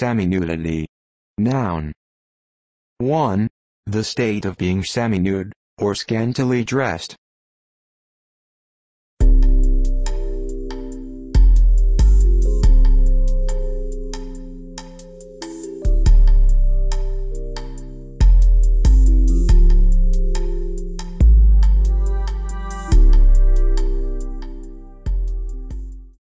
Seminudity. Noun. 1. The state of being semi-nude, or scantily dressed.